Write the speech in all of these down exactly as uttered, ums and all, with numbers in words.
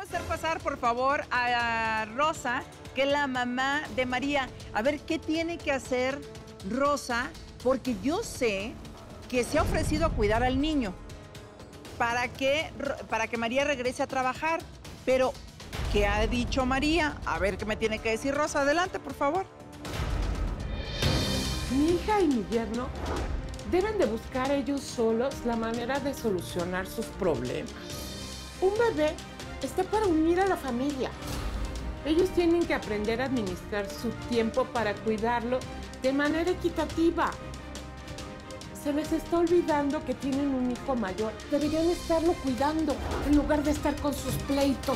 hacer pasar, por favor, a Rosa, que es la mamá de María. A ver, ¿qué tiene que hacer Rosa? Porque yo sé que se ha ofrecido a cuidar al niño para que, para que María regrese a trabajar. Pero, ¿qué ha dicho María? A ver, ¿qué me tiene que decir Rosa? Adelante, por favor. Mi hija y mi yerno deben de buscar ellos solos la manera de solucionar sus problemas. Un bebé está para unir a la familia. Ellos tienen que aprender a administrar su tiempo para cuidarlo de manera equitativa. Se les está olvidando que tienen un hijo mayor. Deberían estarlo cuidando en lugar de estar con sus pleitos.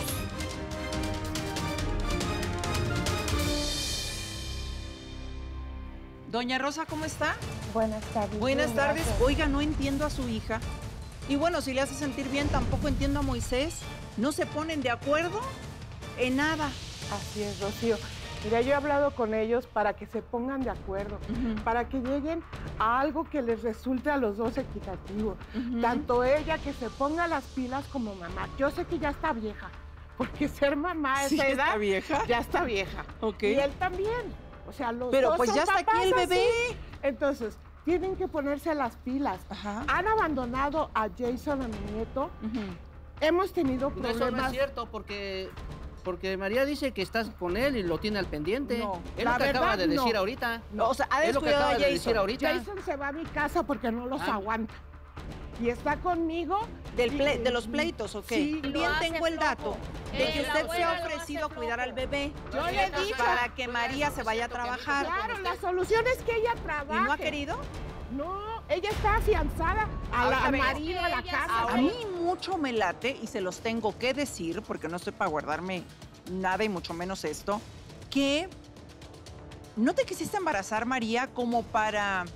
Doña Rosa, ¿cómo está? Buenas tardes. Buenas Bien, tardes. gracias. Oiga, no entiendo a su hija. Y bueno, si le hace sentir bien, tampoco entiendo a Moisés. No se ponen de acuerdo en nada. Así es, Rocío. Mira, yo he hablado con ellos para que se pongan de acuerdo, uh-huh. para que lleguen a algo que les resulte a los dos equitativo. Uh-huh. Tanto ella que se ponga las pilas como mamá. Yo sé que ya está vieja, porque ser mamá a ¿Sí esa edad está vieja? ya está vieja. Okay. Y él también. O sea, los Pero dos pues son ya está papás aquí el bebé. Así. Entonces, tienen que ponerse las pilas. Ajá. Han abandonado a Jason, a mi nieto. Uh-huh. Hemos tenido problemas. Eso no es cierto, porque, porque María dice que estás con él y lo tiene al pendiente. No, es lo que acaba de decir no. ahorita. No, o sea, ha es lo que descuidado acaba a de Jason. decir ahorita. Jason se va a mi casa porque no los ah. aguanta. Y está conmigo. Del ple de los pleitos, ¿ok? Sí, bien tengo el dato de que usted se ha ofrecido a cuidar al bebé. Yo le he dicho. Para que María se vaya a trabajar. Claro, la solución es que ella trabaje. ¿Y no ha querido? No, ella está afianzada a la, al marido, a la casa. A mí mucho me late, y se los tengo que decir, porque no estoy para guardarme nada y mucho menos esto, que no te quisiste embarazar, María, como para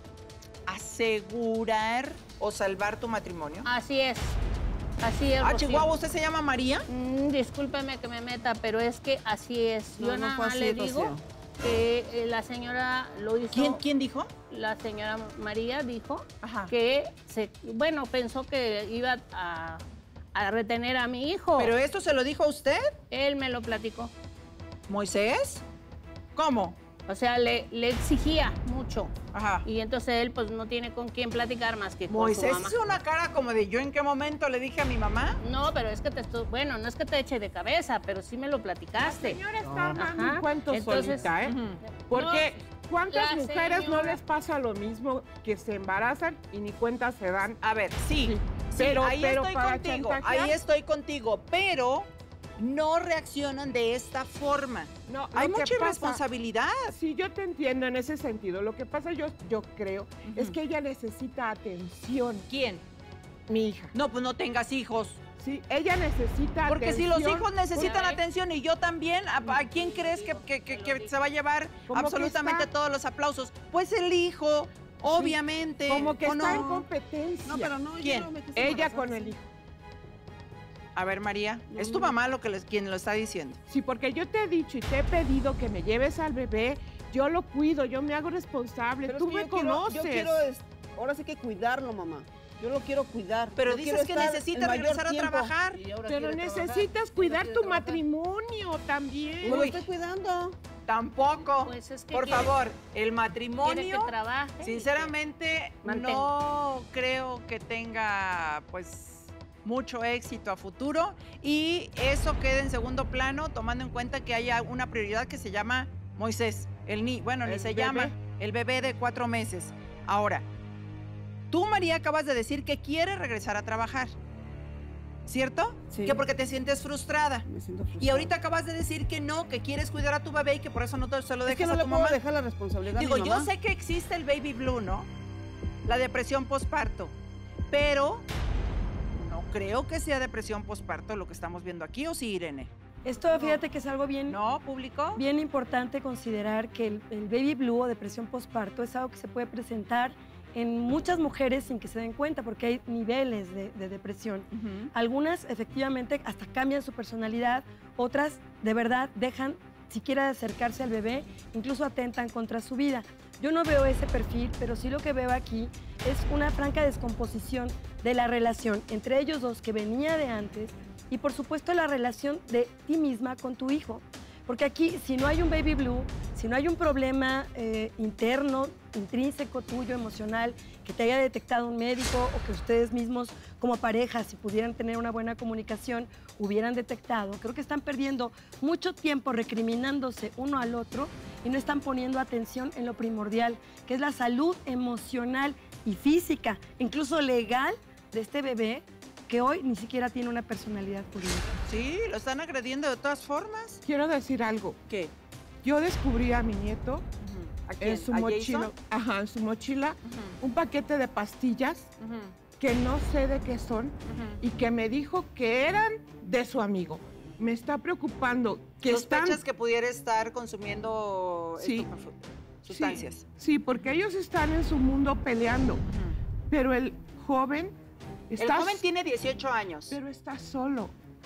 asegurar o salvar tu matrimonio. Así es. Así es, Ah, Rocío. Chihuahua, ¿usted se llama María? Mm, discúlpeme que me meta, pero es que así es. No, Yo no nada fue más así, le digo Rocío. que eh, la señora lo hizo. ¿Quién, quién dijo? La señora María dijo Ajá. que, se, bueno, pensó que iba a, a retener a mi hijo. ¿Pero esto se lo dijo a usted? Él me lo platicó. ¿Moisés? ¿Cómo? O sea, le, le exigía mucho. Ajá. Y entonces él, pues, no tiene con quién platicar más que con Moisés su mamá. hizo una cara como de, ¿yo en qué momento le dije a mi mamá? No, pero es que te estoy... Bueno, no es que te eche de cabeza, pero sí me lo platicaste. La señora está armando Ajá. un cuento Entonces, solita, ¿eh? uh-huh. Porque No, ¿cuántas la mujeres señora... no les pasa lo mismo que se embarazan y ni cuenta se dan? A ver, sí, Sí, sí, pero- ahí pero estoy para contigo, chantajear- ahí estoy contigo, pero no reaccionan de esta forma. No, Hay lo que mucha pasa- irresponsabilidad. Sí, yo te entiendo en ese sentido. Lo que pasa, yo, yo creo, Ujú. es que ella necesita atención. ¿Quién? Mi hija. No, pues no tengas hijos. Sí, ella necesita Porque atención. si los hijos necesitan Pues- atención y yo también, ¿a, a quién crees que, que- que- que se va a llevar Como que absolutamente está- todos los aplausos? Pues el hijo, obviamente. Como que ¿o está no? en competencia. No, pero no, ¿Quién? yo no me quise Ella embarazar, con sí. el hijo. A ver, María, es tu mamá lo que les, quien lo está diciendo. Sí, porque yo te he dicho y te he pedido que me lleves al bebé, yo lo cuido, yo me hago responsable, Pero tú es que me yo quiero- conoces. yo quiero, es- ahora sí que cuidarlo, mamá. Yo lo quiero cuidar. Pero Yo dices quiero que estar el necesitas mayor regresar a tiempo. trabajar. Y ahora Pero quiere trabajar. necesitas Y cuidar ahora tu quiere trabajar. matrimonio también. Yo lo estoy cuidando. Tampoco. Pues es que Por quiere- favor, el quiere matrimonio, que trabaje. y que- sinceramente, mantenga. no creo que tenga, pues, mucho éxito a futuro. Y eso queda en segundo plano, tomando en cuenta que haya una prioridad que se llama Moisés. El ni, bueno, ni El se bebé. llama, el bebé de cuatro meses. Ahora, tú, María, acabas de decir que quieres regresar a trabajar, ¿cierto? Sí. Que porque te sientes frustrada. Me siento frustrada. Y ahorita acabas de decir que no, que quieres cuidar a tu bebé y que por eso no te, se lo Es dejas que no a le tu puedo mamá. dejar la responsabilidad Digo, a mi yo mamá. sé que existe el baby blue, ¿no? La depresión posparto, pero no creo que sea depresión posparto lo que estamos viendo aquí, ¿o sí, Irene? Esto, fíjate que es algo bien, ¿No, público? bien importante considerar que el, el baby blue o depresión postparto es algo que se puede presentar en muchas mujeres sin que se den cuenta, porque hay niveles de, de depresión. Ujú. Algunas efectivamente hasta cambian su personalidad, otras de verdad dejan siquiera de acercarse al bebé, incluso atentan contra su vida. Yo no veo ese perfil, pero sí lo que veo aquí es una franca descomposición de la relación entre ellos dos que venía de antes, y por supuesto la relación de ti misma con tu hijo. Porque aquí, si no hay un baby blue, si no hay un problema eh, interno, intrínseco tuyo, emocional, que te haya detectado un médico o que ustedes mismos como pareja, si pudieran tener una buena comunicación, hubieran detectado, creo que están perdiendo mucho tiempo recriminándose uno al otro y no están poniendo atención en lo primordial, que es la salud emocional y física, incluso legal, de este bebé, que hoy ni siquiera tiene una personalidad jurídica. Sí, lo están agrediendo de todas formas. Quiero decir algo. ¿Qué? Yo descubrí a mi nieto ¿A quién? en su ¿A mochila, Jason? ajá, en su mochila, Ujú, un paquete de pastillas ujú, que no sé de qué son ujú. y que me dijo que eran de su amigo. Me está preocupando que ¿Sospechas están... que pudiera estar consumiendo Sí. estupefa- sustancias? Sí, sí, porque ellos están en su mundo peleando, Ujú. pero el joven El está... joven tiene dieciocho años. Pero está solo.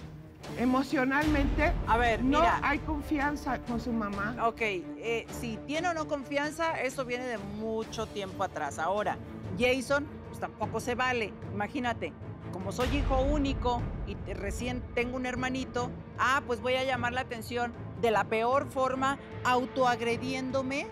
Emocionalmente A ver, no mira. hay confianza con su mamá. Ok, eh, si tiene o no confianza, eso viene de mucho tiempo atrás. Ahora, Jason, pues tampoco se vale. Imagínate, como soy hijo único y te- recién tengo un hermanito, ah, pues voy a llamar la atención de la peor forma, autoagrediéndome.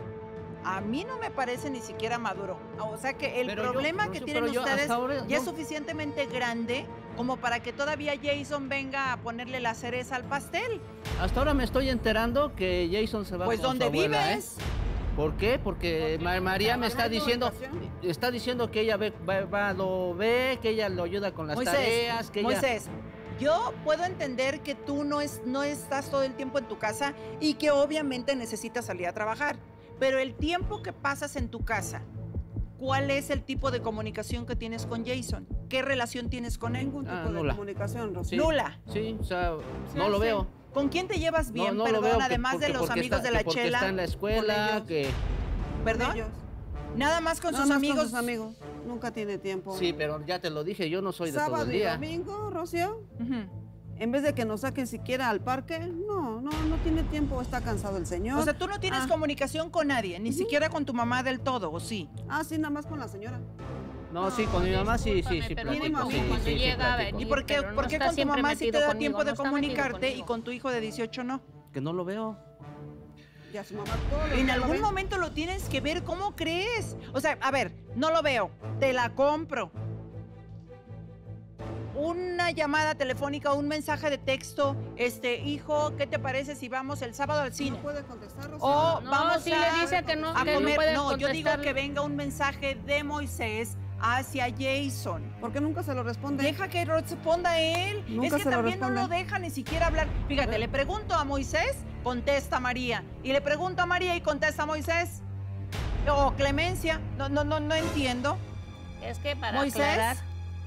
A mí no me parece ni siquiera maduro. O sea que el Pero yo- problema no que sé, tienen pero yo ustedes hasta ahora ya es no. suficientemente grande como para que todavía Jason venga a ponerle la cereza al pastel. Hasta ahora me estoy enterando que Jason se va Pues con donde su abuela, ¿eh? vives. ¿Por qué? Porque Ma- María me está ¿Trabajando diciendo, educación? está diciendo que ella ve, va, va- lo ve, que ella lo ayuda con las Moisés, tareas, que ella... Moisés, yo puedo entender que tú no, es, no estás todo el tiempo en tu casa y que obviamente necesitas salir a trabajar, pero el tiempo que pasas en tu casa, ¿cuál es el tipo de comunicación que tienes con Jason? ¿Qué relación tienes con él? Ningún tipo Ah, de nula. comunicación, Rosy. Sí. Nula. Sí, o sea, Se no lo hace. veo. ¿Con quién te llevas bien, no, no lo perdón, veo que- además de porque- los porque amigos está- de la que porque chela? está en la escuela, ellos. que... ¿Perdón? Ellos. Nada más con Nada sus más amigos. Con sus amigos. Nunca tiene tiempo. Sí, pero ya te lo dije, yo no soy de todo Sábado el y día. domingo, Rocío, Ujú. en vez de que nos saquen siquiera al parque, no, no, no tiene tiempo, está cansado el señor. O sea, tú no tienes Ah. comunicación con nadie, ni siquiera con tu mamá del todo, ¿o sí? Ah, sí, nada más con la señora. No, sí, con mi mamá sí, sí, discúlpame, sí pero platico, mínimo sí, cuando sí, sí llega a platico. ¿Y venir, por qué, pero no por qué está con tu siempre mamá sí te metido da conmigo, tiempo de no está metido comunicarte y conmigo. con tu hijo de dieciocho no? Que no lo veo. Y a su mamá todo lo En que lo algún ve. momento lo tienes que ver, ¿cómo crees? O sea, a ver, no lo veo, te la compro. Una llamada telefónica, un mensaje de texto, este, hijo, ¿qué te parece si vamos el sábado al No cine? puede contestar, Rocío. O No, vamos sí a, le dice que no, a que no comer. puede No, yo digo contestar. que venga un mensaje de Moisés hacia Jason. ¿Por qué nunca se lo responde? Deja que responda él. Nunca es que se lo también no responde. lo deja ni siquiera hablar. Fíjate, le pregunto a Moisés, contesta María. Y le pregunto a María y contesta Moisés. O Clemencia. No, no, no, no entiendo. Es que para Moisés. aclarar,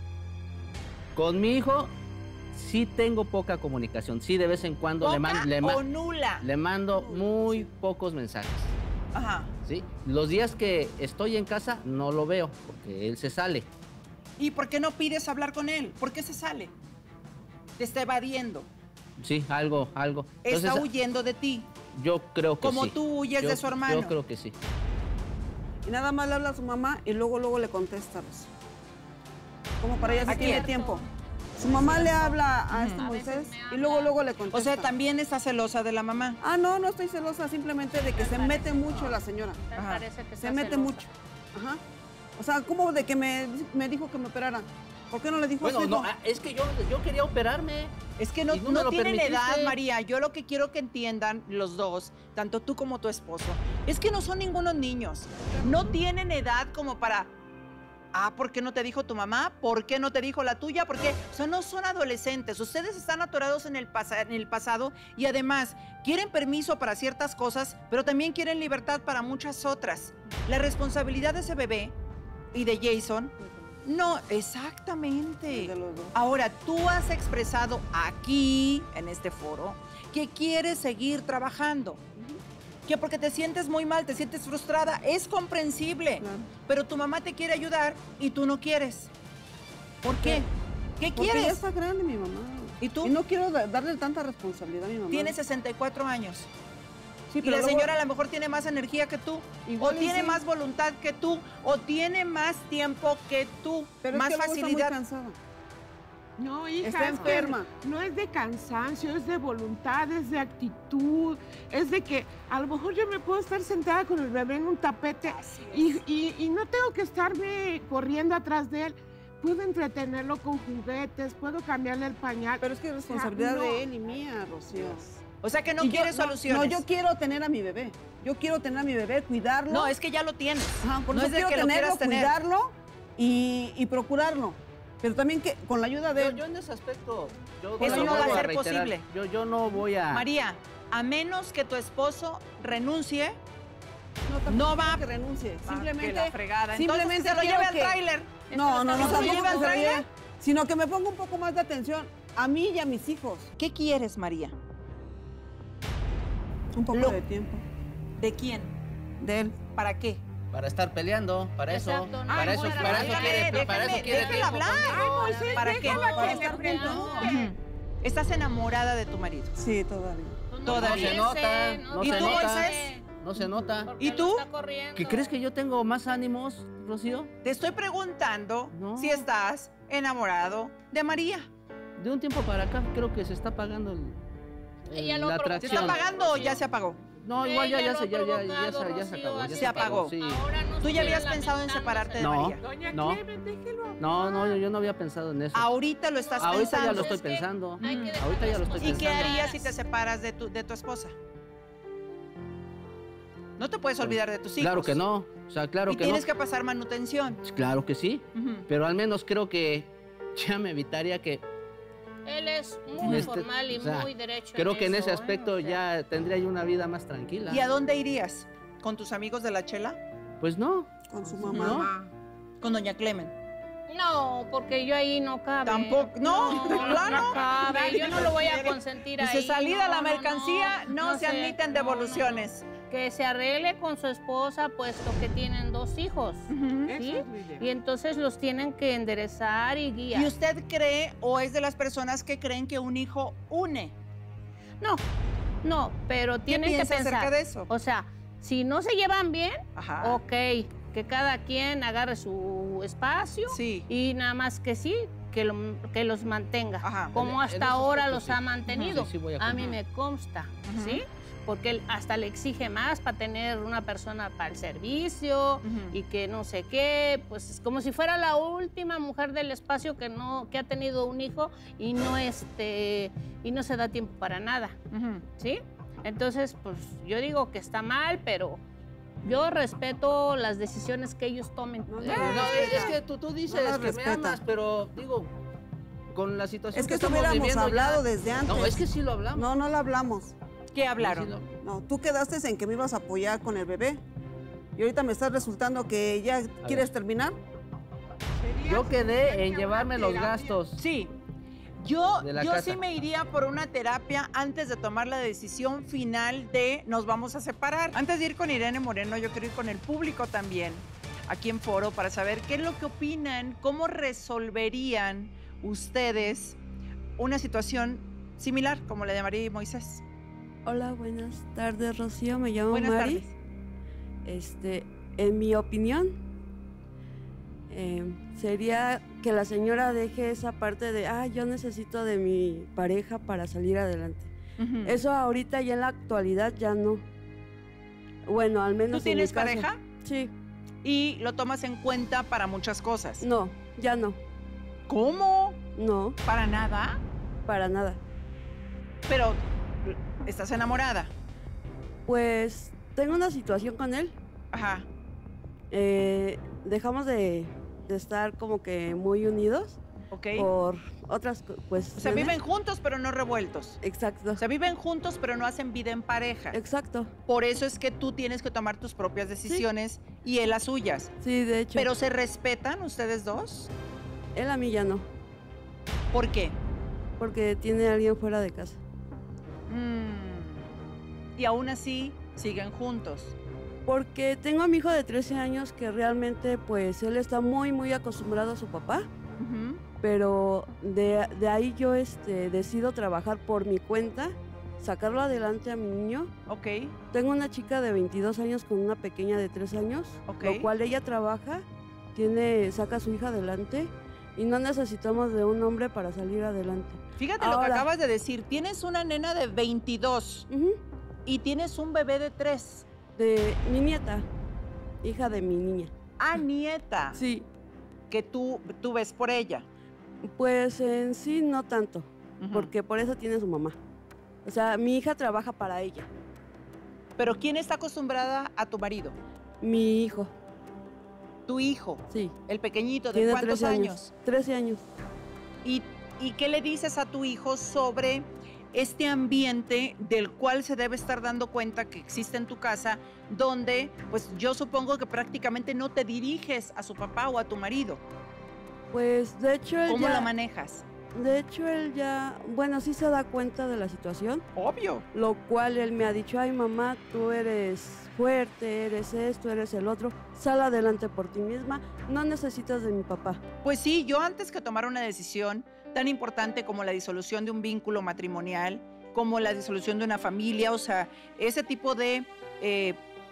Con mi hijo sí tengo poca comunicación. Sí, de vez en cuando le, ¿Poca man- le, ma- o nula? le mando muy pocos mensajes. Ajá. ¿Sí? Los días que estoy en casa no lo veo porque él se sale. ¿Y por qué no pides hablar con él? ¿Por qué se sale? Te está evadiendo. Sí, algo, algo. Entonces, está huyendo de ti. yo creo que Como sí. tú huyes Yo- de su hermano. Yo creo que sí. Y nada más le habla a su mamá y luego, luego le contesta, Rocío. Como para ella ¿A sí tiene quién? tiempo. Su mamá le habla a este A veces Moisés me y habla. luego, luego le contesta. O sea, también está celosa de la mamá. Ah, no, no estoy celosa, simplemente de que se mete mucho la señora. me Ajá. parece que Se está mete celosa. mucho. Ajá. O sea, ¿cómo de que me, me dijo que me operara? ¿Por qué no le dijo a Bueno, su hijo? no, ah, es que yo, yo quería operarme. Es que no, Y no me no lo tienen permitiste. edad, María. Yo lo que quiero que entiendan los dos, tanto tú como tu esposo, es que no son ningunos niños. No tienen edad como para... Ah, ¿por qué no te dijo tu mamá? ¿Por qué no te dijo la tuya? ¿Por qué? O sea, no son adolescentes. Ustedes están atorados en el, pasa- en el pasado y además quieren permiso para ciertas cosas, pero también quieren libertad para muchas otras. La responsabilidad de ese bebé y de Jason, no, exactamente. De los dos. Ahora, tú has expresado aquí, en este foro, que quieres seguir trabajando. Que porque te sientes muy mal, te sientes frustrada, es comprensible. Claro. Pero tu mamá te quiere ayudar y tú no quieres. ¿Por qué? ¿Qué Porque ya quieres? está grande mi mamá. ¿Y tú? Y no quiero da- darle tanta responsabilidad a mi mamá. Tienes sesenta y cuatro años. Sí, Y pero la luego- señora a lo mejor tiene más energía que tú. Igual o y tiene sí. más voluntad que tú. O tiene más tiempo que tú. pero más es que luego facilidad. está muy cansada. No, hija, Está es que enferma. no es de cansancio, es de voluntad, es de actitud, es de que a lo mejor yo me puedo estar sentada con el bebé en un tapete y, y- y no tengo que estarme corriendo atrás de él. Puedo entretenerlo con juguetes, puedo cambiarle el pañal. Pero es que es responsabilidad no. de él y mía, Rocío. O sea que no Y yo- quieres no, soluciones. No, yo quiero tener a mi bebé. Yo quiero tener a mi bebé, cuidarlo. No, es que ya lo tienes. Ajá, por no eso es de quiero que lo tenerlo, quieras tener. cuidarlo y, y procurarlo. Pero también que con la ayuda de Yo, él. yo en ese aspecto, yo Eso lo no va a vuelvo ser reiterar, posible. Yo, yo no voy a... María, a menos que tu esposo renuncie, No, tampoco no va quiero que renuncie. Ah, Simplemente. que la fregada. Simplemente Entonces, que se lo quiero lleve al que- tráiler. No, no, no, ¿Que se lo tampoco lleve al que se lo tráiler? lleve, sino que me ponga un poco más de atención a mí y a mis hijos. ¿Qué quieres, María? Un poco Lo- de tiempo. ¿De quién? De él. ¿Para qué? Para estar peleando, para eso, Exacto, no, para Ay, eso, bueno, para eso déjame, quiere, para déjame, eso quiere déjala tiempo hablar. conmigo. Ay, Moisés, ¿Para qué? déjala Para que estar le pregunte. Ujú. ¿Estás enamorada de tu marido? Sí, todavía. Pues Todavía. No se nota, no ¿Y se tú, nota. Moisés? No se nota. Porque ¿Y lo tú? está corriendo. ¿Qué crees que yo tengo más ánimos, Rocío? Te estoy preguntando No. si estás enamorado de María. De un tiempo para acá creo que se está pagando el, el- Ella lo la provocó. ¿Se atracción. está apagando o ya se apagó? No, igual ya, Ella ya, lo se, ha ya, ya, ya, provocado, se- ya se Rocío, acabó. Ya así se, Se que apagó. Sí. Ahora no ¿Tú ya habías sigan pensado en lamentándose. separarte de No. María? Doña No. Clemen, déjelo hablar. No, no, yo, yo no había pensado en eso. Ahorita lo estás Ahorita pensando. ya lo estoy Es que pensando. hay que dejar Ahorita ya las lo estoy cosas ¿Y qué pensando. harías si claras. te separas de tu, de tu esposa? No te puedes olvidar de tus hijos. Claro que no. O sea, claro y que tienes no. que pasar manutención. Claro que sí. Ujú. Pero al menos creo que ya me evitaría que... Él es muy Este, formal y o sea, muy derecho. Creo que en ese eso, ¿eh? aspecto O sea, ya tendría yo una vida más tranquila. ¿Y a dónde irías? ¿Con tus amigos de la chela? Pues no. Con su No. mamá. Mamá. ¿Con doña Clemen? No, porque yo ahí no cabe. Tampoco. No, claro. No cabe. Yo no lo voy a consentir ahí. Dice, salida no, la no, mercancía, no, se sé, admiten no, no, devoluciones. no. Que se arregle con su esposa, puesto que tienen dos hijos. Ujú. Eso ¿Sí? es lo ideal. Y entonces los tienen que enderezar y guiar. ¿Y usted cree o es de las personas que creen que un hijo une? No, no, pero ¿Qué tienen que piensa pensar. acerca de eso? O sea, si no se llevan bien, Ajá. ok, que cada quien agarre su espacio Sí. y nada más que sí, que, lo- que los mantenga, Ajá. como En- en hasta ese ahora aspecto los sí. ha mantenido. Sí, sí voy a a mí cumplir. me consta, Ujú. ¿sí? Porque él hasta le exige más para tener una persona para el servicio Ujú. y que no sé qué, pues es como si fuera la última mujer del espacio que no que ha tenido un hijo y no este y no se da tiempo para nada, Ujú. ¿sí? Entonces, pues yo digo que está mal, pero yo respeto las decisiones que ellos tomen. No, No, no, no, no, es, es respeta. que tú, tú dices No la que me respeta. amas, pero digo, con la situación Es que estamos estuviéramos viviendo hablado ya- desde antes. No, es que sí lo hablamos. No, no lo hablamos. ¿Qué hablaron? Sí, sí No, tú quedaste en que me ibas a apoyar con el bebé. Y ahorita me estás resultando que ya quieres terminar. Sería- Yo quedé en sería llevarme una los terapia. gastos. Sí. Yo, De la yo casa. sí me iría por una terapia antes de tomar la decisión final de nos vamos a separar. Antes de ir con Irene Moreno, yo quiero ir con el público también, aquí en Foro, para saber qué es lo que opinan, cómo resolverían ustedes una situación similar como la de María y Moisés. Hola, buenas tardes, Rocío. Me llamo Buenas Mari. tardes. Este, en mi opinión, eh, sería que la señora deje esa parte de, ah, yo necesito de mi pareja para salir adelante. Ujú. Eso ahorita ya en la actualidad ya no. Bueno, al menos ¿Tú en mi tienes caso. pareja? Sí, Y lo tomas en cuenta para muchas cosas. no, ya no, ¿Cómo? no, ¿Para nada? para nada. Pero estás enamorada. Pues tengo una situación con él. Ajá. eh, dejamos de, de estar como que muy unidos ¿Ok? por otras cu- O sea, cuestiones. viven juntos pero no revueltos. Exacto. O sea, viven juntos pero no hacen vida en pareja. Exacto. Por eso es que tú tienes que tomar tus propias decisiones y él las suyas. Sí, de hecho. ¿Pero se respetan ustedes dos? Él a mí ya no, ¿Por qué? porque tiene a alguien fuera de casa. Mm. Y aún así siguen juntos. Porque tengo a mi hijo de trece años que realmente pues él está muy muy acostumbrado a su papá, Ujú. pero de, de ahí yo este, decido trabajar por mi cuenta, sacarlo adelante a mi niño. Ok. Tengo una chica de veintidós años con una pequeña de tres años, Ok. lo cual ella trabaja, tiene, saca a su hija adelante y no necesitamos de un hombre para salir adelante. Fíjate lo que Ahora- acabas de decir. Tienes una nena de veintidós Ujú. y tienes un bebé de tres. De mi nieta, hija de mi niña. Ah, nieta, Sí, que tú, tú ves por ella. pues en sí no tanto, Ujú. porque por eso tiene su mamá. O sea, mi hija trabaja para ella, Pero ¿quién está acostumbrada a tu marido? mi hijo, Tu hijo, sí. el pequeñito, ¿de Tiene cuántos trece años? años. trece años. ¿Y, ¿Y qué le dices a tu hijo sobre este ambiente del cual se debe estar dando cuenta que existe en tu casa, donde pues yo supongo que prácticamente no te diriges a su papá o a tu marido? Pues de hecho él ¿Cómo ya, lo manejas? de hecho él ya, bueno, sí se da cuenta de la situación, Obvio. lo cual él me ha dicho, ay mamá, tú eres fuerte, eres esto, eres el otro, sal adelante por ti misma, no necesitas de mi papá. Pues sí, yo antes que tomar una decisión tan importante como la disolución de un vínculo matrimonial, como la disolución de una familia, o sea, ese tipo de eh,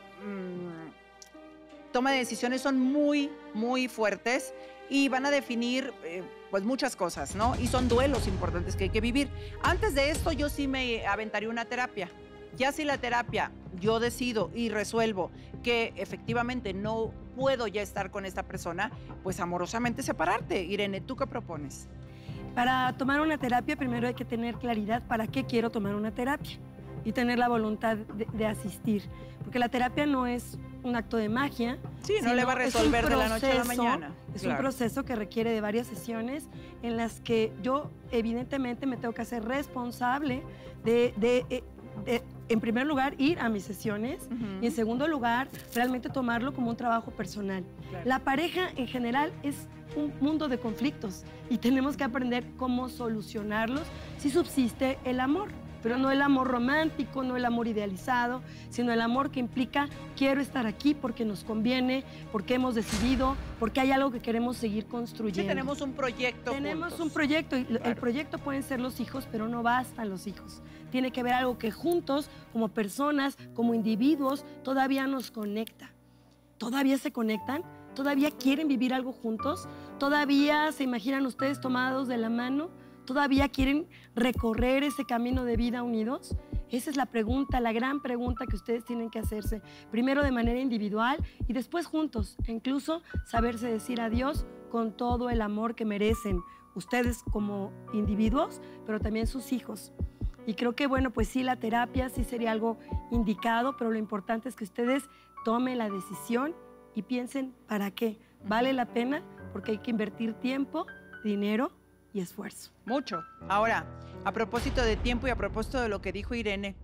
mm, toma de decisiones son muy, muy fuertes y van a definir eh, pues muchas cosas, ¿no? Y son duelos importantes que hay que vivir. Antes de esto yo sí me aventaría una terapia. Ya si la terapia yo decido y resuelvo que efectivamente no puedo ya estar con esta persona, pues amorosamente separarte. Irene, ¿tú qué propones? Para tomar una terapia, primero hay que tener claridad para qué quiero tomar una terapia y tener la voluntad de, de asistir. Porque la terapia no es un acto de magia. Sí, no sino le va a es un resolver de la noche a la proceso- mañana. Es Claro. un proceso que requiere de varias sesiones en las que yo, evidentemente, me tengo que hacer responsable de, de, de, de, en primer lugar, ir a mis sesiones Ujú. y, en segundo lugar, realmente tomarlo como un trabajo personal. Claro. La pareja, en general, es un mundo de conflictos y tenemos que aprender cómo solucionarlos si subsiste el amor. Pero no el amor romántico, no el amor idealizado, sino el amor que implica quiero estar aquí porque nos conviene, porque hemos decidido, porque hay algo que queremos seguir construyendo. Sí, tenemos un proyecto Tenemos juntos. un proyecto y lo- el Claro. proyecto pueden ser los hijos, pero no bastan los hijos. Tiene que haber algo que juntos, como personas, como individuos, todavía nos conecta. ¿Todavía se conectan? ¿Todavía quieren vivir algo juntos? ¿Todavía se imaginan ustedes tomados de la mano? ¿Todavía quieren recorrer ese camino de vida unidos? Esa es la pregunta, la gran pregunta que ustedes tienen que hacerse. Primero de manera individual y después juntos. E incluso saberse decir adiós con todo el amor que merecen ustedes como individuos, pero también sus hijos. Y creo que, bueno, pues sí, la terapia sí sería algo indicado, pero lo importante es que ustedes tomen la decisión y piensen para qué. ¿Vale la pena? Porque hay que invertir tiempo, dinero y esfuerzo. Mucho. Ahora, a propósito de tiempo y a propósito de lo que dijo Irene,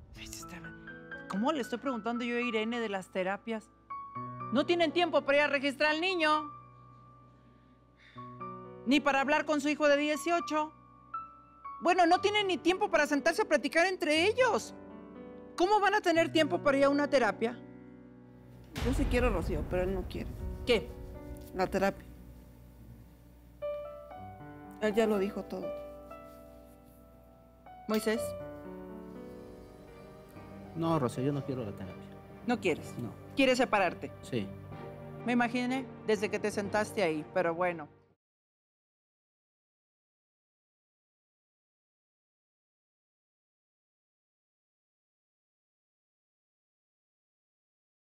¿cómo le estoy preguntando yo a Irene de las terapias? No tienen tiempo para ir a registrar al niño, ni para hablar con su hijo de dieciocho. Bueno, no tienen ni tiempo para sentarse a platicar entre ellos. ¿Cómo van a tener tiempo para ir a una terapia? Yo sí quiero, Rocío, pero él no quiere. ¿Qué? La terapia. Él ya lo dijo todo. Moisés, No, Rocío, yo no quiero la terapia. no quieres. No, Quieres separarte. sí. Me imaginé desde que te sentaste ahí, pero bueno.